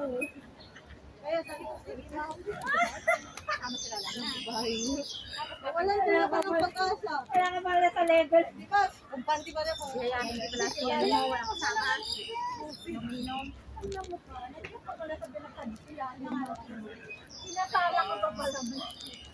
Kaya sabi ko, sige na. Ano sila lang? Wala na pag-asa. Kaya ka pala sa level. Di ba? Kung panti ba na kung Yayanin ko pala siya. Walang kasama. Uminom. Tingnan mo ka, nandiyan ka pala sa binakad sila. Sinasala ko pa pala.